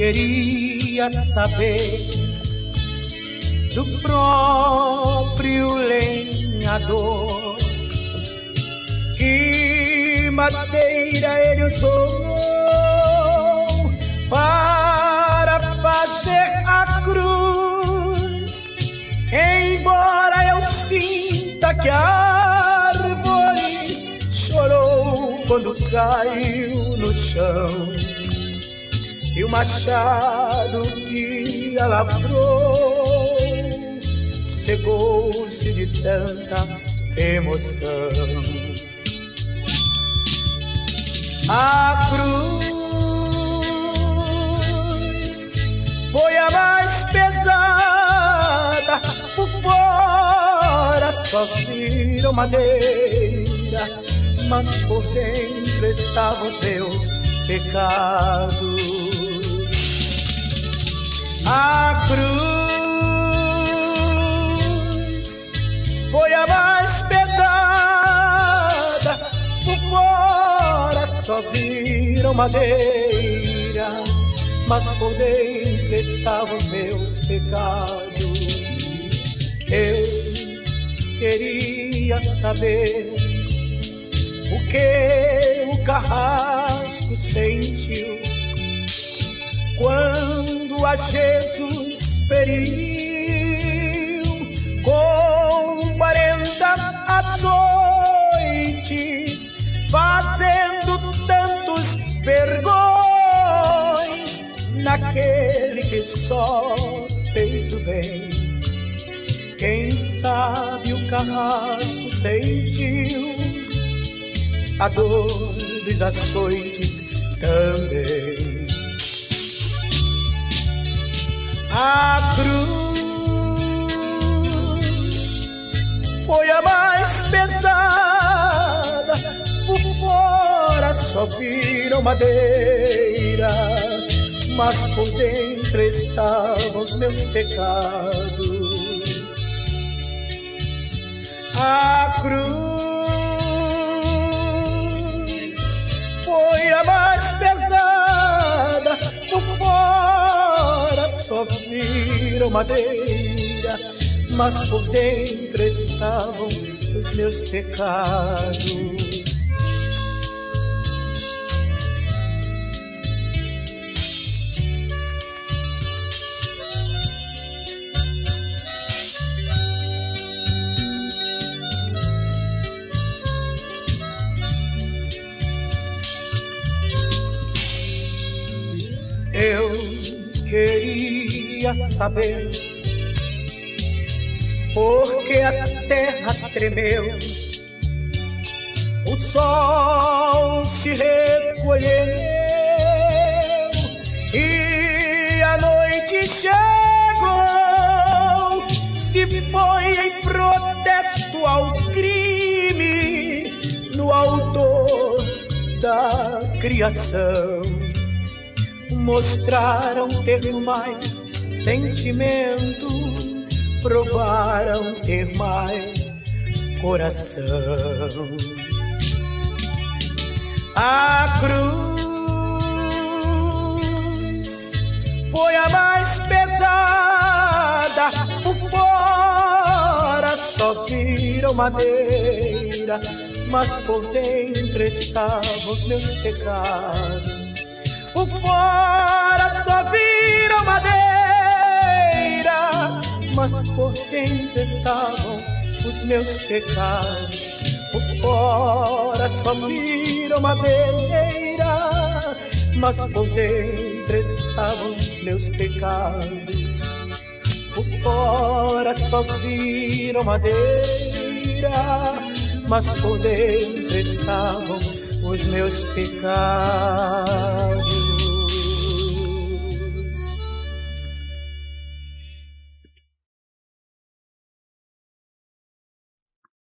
queria saber do próprio lenhador, que madeira ele usou para fazer a cruz. Embora eu sinta que a árvore chorou quando caiu no chão, e o machado que a lavrou cegou-se de tanta emoção. A cruz foi a mais pesada, por fora só viram madeira, mas por dentro estavam os meus pecados. A cruz foi a mais pesada, por fora só viram madeira, mas por dentro estavam os meus pecados. Eu queria saber o que o carrasco sentiu quando a Jesus feriu com 40 açoites, fazendo tantos vergões naquele que só fez o bem. Quem sabe o carrasco sentiu a dor dos açoites também. A cruz foi a mais pesada, por fora só viram madeira, mas por dentro estavam os meus pecados. A cruz foi a mais pesada, por fora só viram madeira, mas por dentro estavam os meus pecados. Eu queria saber por que a terra tremeu, o sol se recolheu e a noite chegou. Se foi em protesto ao crime no autor da criação, mostraram ter mais sentimento, provaram ter mais coração. A cruz foi a mais pesada, por fora só viram madeira, mas por dentro estavam os meus pecados. Por fora só viram madeira, mas por dentro estavam os meus pecados. Por fora só viram madeira, mas por dentro estavam os meus pecados. Por fora só viram madeira, mas por dentro estavam os meus pecados.